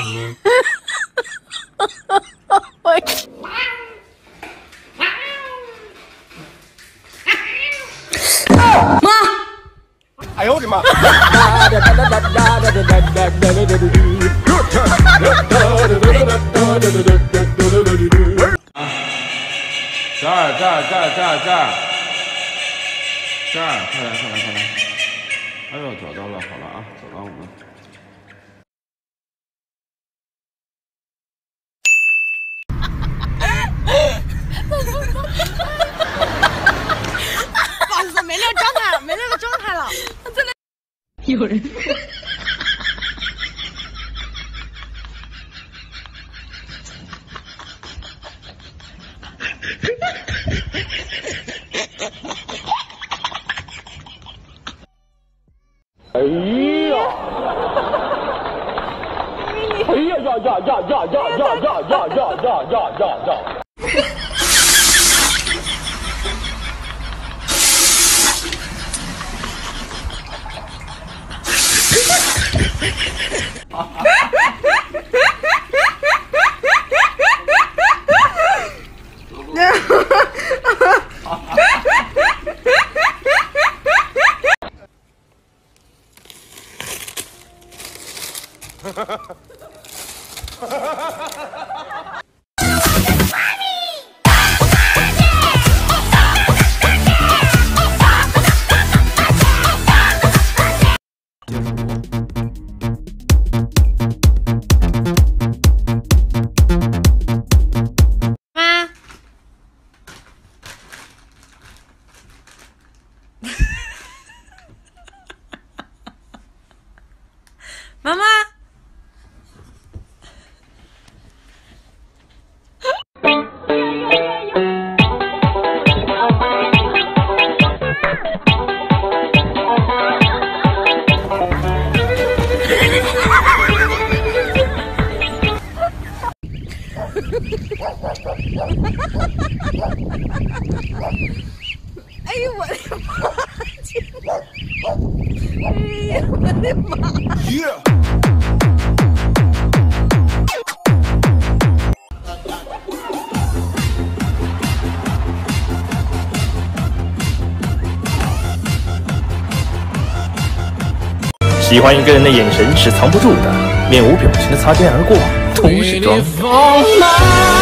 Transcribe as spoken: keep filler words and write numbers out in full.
妈！ 哎呦我的妈！这儿这儿这儿这儿这儿这儿，快来快来快来！哎呦，找到了，好了啊，走了我们。 不好意思，没那个状态了，没那个状态了，真的。有人。 哎呀！哎呀呀呀呀呀呀呀呀呀呀呀呀呀呀！ 妈妈，哎呦我的妈！哎呀我的妈！ 喜欢一个人的眼神是藏不住的，面无表情的擦肩而过，都是装。